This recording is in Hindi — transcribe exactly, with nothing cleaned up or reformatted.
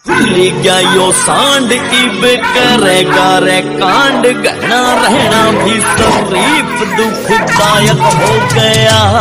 खुली गया यो सांड इब करेगा रे कांड, गहना रहना भी शरीफ दुखदायक हो गया।